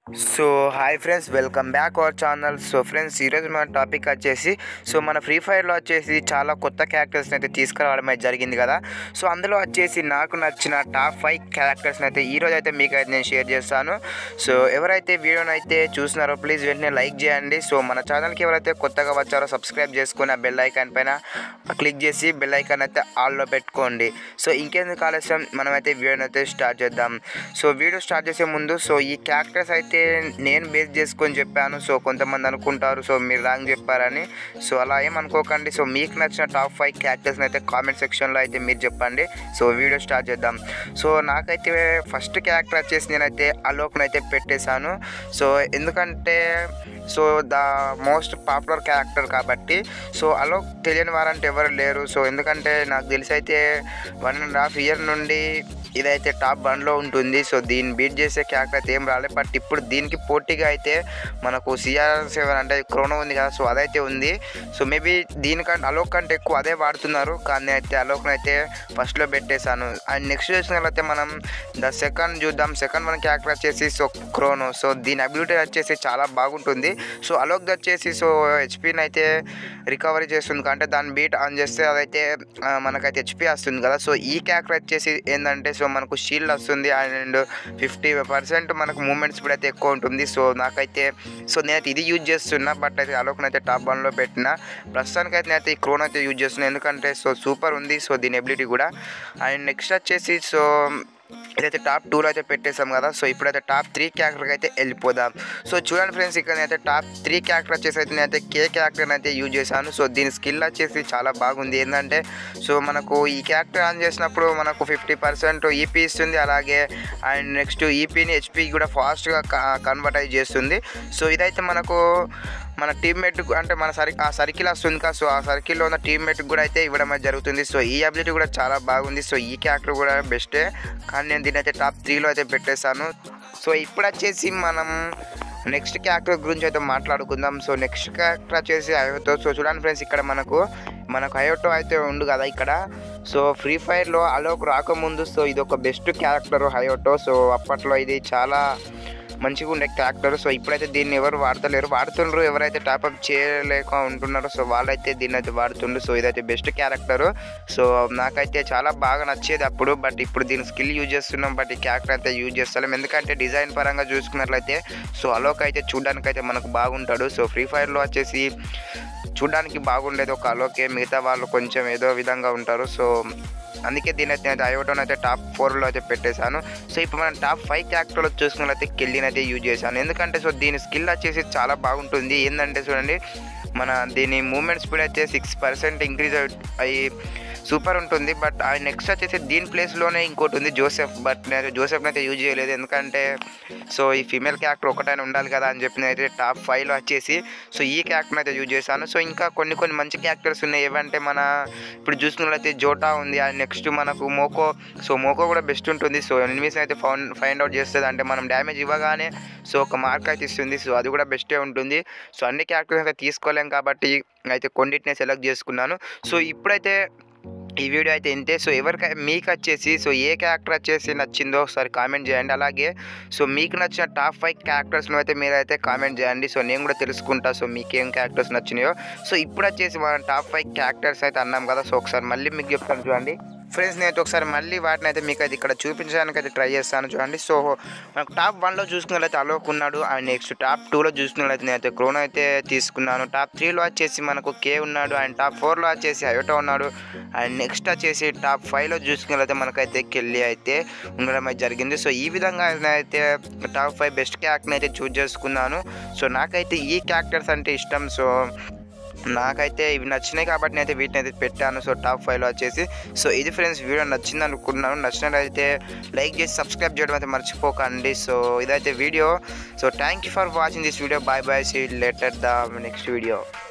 So hi friends, welcome back our channel. So friends, ఈరోజు మన topic వచ్చేసి మన ఫ్రీ ఫైర్లో వచ్చేసి చాలా కొత్త క్యారెక్టర్స్ని అయితే తీసుకురావడం అయితే జరిగింది కదా. సో అందులో వచ్చేసి నాకు నచ్చిన టాప్ 5 క్యారెక్టర్స్ని అయితే ఈరోజు అయితే మీకు అయితే నేను షేర్ చేస్తాను. సో ఎవరైతే వీడియోని అయితే చూస్తున్నారో ప్లీజ్ వెంటనే లైక్ చేయండి. సో మన ఛానల్కి ఎవరైతే కొత్తగా వచ్చారో సబ్స్క్రైబ్ చేసుకుని ఆ బెల్ ఐకాన్ పైన క్లిక్ చేసి బెల్ ఐకాన్ అయితే ఆల్లో పెట్టుకోండి. సో ఇంకెందుకు ఆలస్యం, మనమైతే వీడియోని అయితే స్టార్ట్ చేద్దాం. సో వీడియో స్టార్ట్ చేసే ముందు ఈ క్యారెక్టర్స్ అయితే నేను బేస్ చేసుకొని చెప్పాను. సో కొంతమంది అనుకుంటారు సో మీరు రాంగ్ చెప్పారని. సో అలా ఏమనుకోకండి. సో మీకు నచ్చిన టాప్ 5 క్యారెక్టర్స్ని అయితే కామెంట్ సెక్షన్లో అయితే మీరు చెప్పండి. సో వీడియో స్టార్ట్ చేద్దాం. సో నాకైతే ఫస్ట్ క్యారెక్టర్ వచ్చేసి నేనైతే అలోక్ని అయితే పెట్టేశాను. సో ఎందుకంటే ద మోస్ట్ పాపులర్ క్యారెక్టర్ కాబట్టి. సో అలోక్ తెలియని వారంటే ఎవరు లేరు. సో ఎందుకంటే నాకు తెలిసి అయితే 1.5 year నుండి ఇదైతే టాప్ 1లో ఉంటుంది. సో దీన్ని బీట్ చేసే క్యారెక్టర్ అయితే ఏం రాలేదు. బట్ ఇప్పుడు దీనికి పోటీగా అయితే మనకు CR7 అంటే క్రోనో ఉంది కదా. సో అదైతే ఉంది. సో మేబీ దీనికంటే అలోక్ కంటే ఎక్కువ అదే వాడుతున్నారు. కానీ అయితే అలోక్ని అయితే ఫస్ట్లో పెట్టేశాను. అండ్ నెక్స్ట్ చూసినట్లయితే మనం ద సెకండ్ చూద్దాం. సెకండ్ మన క్యారెక్టర్ వచ్చేసి క్రోనో. సో దీని అబిలిటీ వచ్చేసి చాలా బాగుంటుంది. సో అలోక్ వచ్చేసి హెచ్పీని అయితే రికవరీ చేస్తుంది. అంటే దాన్ని బీట్ ఆన్ చేస్తే అదైతే మనకైతే హెచ్పీ వస్తుంది కదా. సో ఈ క్యారెక్టర్ వచ్చేసి ఏంటంటే మనకు షీల్డ్ వస్తుంది అండ్ 50% మనకు మూమెంట్ స్పీడ్ అయితే ఎక్కువ ఉంటుంది. సో నాకైతే నేనైతే ఇది యూజ్ చేస్తున్నా. బట్ అయితే అలోక్ని అయితే టాప్ 1లో పెట్టిన. ప్రస్తుతానికి అయితే నేనైతే ఈ క్రోన్ అయితే యూజ్ చేస్తున్నాను. ఎందుకంటే సూపర్ ఉంది. సో దీని ఎబిలిటీ కూడా. అండ్ నెక్స్ట్ వచ్చేసి ఇదైతే టాప్ 2లో అయితే పెట్టేసాం కదా. సో ఇప్పుడైతే టాప్ 3 క్యారెక్టర్కి అయితే వెళ్ళిపోదాం. సో చూడండి ఫ్రెండ్స్, ఇక్కడ నేనైతే టాప్ 3 క్యారెక్టర్ వచ్చేసి అయితే నేనైతే కే క్యారెక్టర్ని అయితే యూజ్ చేశాను. సో దీని స్కిల్ వచ్చేసి చాలా బాగుంది. ఏంటంటే మనకు ఈ క్యారెక్టర్ ఆన్ చేసినప్పుడు మనకు 50% ఈపీ ఇస్తుంది. అలాగే అండ్ నెక్స్ట్ ఈపీని హెచ్పీ కూడా ఫాస్ట్గా కన్వర్ట్ అయి చేస్తుంది. సో ఇదైతే మనకు మన టీమ్మేట్ అంటే ఆ సర్కిల్ వస్తుంది కదా. సో ఆ సర్కిల్లో ఉన్న టీమ్మేట్కి కూడా అయితే ఇవ్వడం జరుగుతుంది. సో ఈ అబిలిటీ కూడా చాలా బాగుంది. సో ఈ క్యారెక్టర్ కూడా బెస్టే. కానీ నేను దీని అయితే టాప్ 3లో అయితే పెట్టేశాను. సో ఇప్పుడు వచ్చేసి మనం నెక్స్ట్ క్యారెక్టర్ గురించి అయితే మాట్లాడుకుందాం. సో నెక్స్ట్ క్యారెక్టర్ వచ్చేసి హయోటో. సో చూడండి ఫ్రెండ్స్, ఇక్కడ మనకు హయోటో అయితే ఉండు కదా ఇక్కడ. సో ఫ్రీ ఫైర్లో అలోక్ రాకముందు ఇది ఒక బెస్ట్ క్యారెక్టర్ హయోటో. సో అప్పట్లో ఇది చాలా మంచిగా ఉండే క్యారెక్టర్. సో ఇప్పుడైతే దీన్ని ఎవరు వాడుతుండ్రు ఎవరైతే టాప్అప్ చేయలేక ఉంటున్నారో సో వాళ్ళైతే దీన్ని అయితే వాడుతుండ్రు. సో ఇదైతే బెస్ట్ క్యారెక్టర్. సో నాకైతే చాలా బాగా నచ్చేది అప్పుడు. బట్ ఇప్పుడు దీని స్కిల్ యూజ్ చేస్తున్నాం. బట్ ఈ క్యారెక్టర్ అయితే యూజ్ చేస్తాం. ఎందుకంటే డిజైన్ పరంగా చూసుకున్నట్లయితే అలోక్ అయితే చూడడానికి అయితే మనకు బాగుంటాడు. సో ఫ్రీ ఫైర్లో వచ్చేసి చూడడానికి బాగుండేది ఒక అలోకే. మిగతా వాళ్ళు కొంచెం ఏదో విధంగా ఉంటారు. సో అందుకే దీని అయితే హయోటోని అయితే టాప్ 4లో అయితే పెట్టేశాను. సో ఇప్పుడు మనం టాప్ 5 క్యారెక్టర్లో చూసుకున్నట్లయితే కెల్లీని అయితే యూజ్ చేశాను. ఎందుకంటే దీని స్కిల్ వచ్చేసి చాలా బాగుంటుంది. ఏంటంటే చూడండి, దీని మూమెంట్ స్పీడ్ అయితే 6% ఇంక్రీజ్ అయ్యి సూపర్ ఉంటుంది. బట్ ఆ నెక్స్ట్ వచ్చేసి దీని ప్లేస్లోనే ఇంకోటి ఉంది జోసెఫ్. బట్ నేను జోసెఫ్ని అయితే యూజ్ చేయలేదు. ఎందుకంటే ఈ ఫీమేల్ క్యారెక్టర్ ఒకటైనా ఉండాలి కదా అని చెప్పి నేనైతే టాప్ 5లో వచ్చేసి ఈ క్యారెక్టర్ని అయితే యూజ్ చేశాను. సో ఇంకా కొన్ని మంచి క్యారెక్టర్స్ ఉన్నాయి. ఏవంటే ఇప్పుడు చూసుకున్నట్లయితే జోటా ఉంది. అండ్ నెక్స్ట్ మనకు మోకో. మోకో కూడా బెస్ట్ ఉంటుంది. సో ఎనిమీస్ని అయితే ఫైండ్ అవుట్ చేస్తుంది. అంటే మనం డ్యామేజ్ ఇవ్వగానే ఒక మార్క్ అయితే ఇస్తుంది. సో అది కూడా బెస్టే ఉంటుంది. సో అన్ని క్యారెక్టర్స్ అయితే తీసుకోలేం కాబట్టి అయితే కొన్నిటినే సెలెక్ట్ చేసుకున్నాను. సో ఇప్పుడైతే ఈ వీడియో అయితే ఇంతే. సో మీకు వచ్చేసి ఏ క్యారెక్టర్ వచ్చేసి నచ్చిందో ఒకసారి కామెంట్ చేయండి. అలాగే మీకు నచ్చిన టాప్ 5 క్యారెక్టర్స్ను అయితే మీరైతే కామెంట్ చేయండి. సో నేను కూడా తెలుసుకుంటా మీకేం క్యారెక్టర్స్ నచ్చినాయో. సో ఇప్పుడు వచ్చేసి మనం టాప్ 5 క్యారెక్టర్స్ అయితే అన్నాం కదా. సో ఒకసారి మళ్ళీ మీకు చెప్తాను చూడండి ఫ్రెండ్స్. నేనైతే ఒకసారి మళ్ళీ వాటిని అయితే మీకు అయితే ఇక్కడ చూపించడానికి అయితే ట్రై చేస్తాను చూడండి. సో మనకు టాప్ 1లో చూసుకున్నట్లయితే అలోక్ ఉన్నాడు. అండ్ నెక్స్ట్ టాప్ 2లో చూసుకున్నట్లయితే నేనైతే క్రోనో అయితే తీసుకున్నాను. టాప్ 3లో వచ్చేసి మనకు కే ఉన్నాడు. అండ్ టాప్ 4లో వచ్చేసి హయోటో ఉన్నాడు. అండ్ నెక్స్ట్ వచ్చేసి టాప్ 5లో చూసుకున్నట్లయితే మనకైతే కెల్లీ అయితే ఉండడం అయితే జరిగింది. సో ఈ విధంగా నేనైతే టాప్ 5 బెస్ట్ క్యారెక్టర్ని అయితే చూస్ చేసుకున్నాను. సో నాకైతే ఈ క్యారెక్టర్స్ అంటే ఇష్టం. సో నాకైతే ఇవి నచ్చినాయి కాబట్టి నేనైతే వీటిని అయితే పెట్టాను. సో టాప్ 5లో వచ్చేసి ఇది ఫ్రెండ్స్, వీడియో నచ్చింది అనుకున్నాను. నచ్చినట్లయితే లైక్ చేసి సబ్స్క్రైబ్ చేయడం అయితే మర్చిపోకండి. సో ఇదైతే video. So thank you for watching this video. Bye bye. See you later the next video.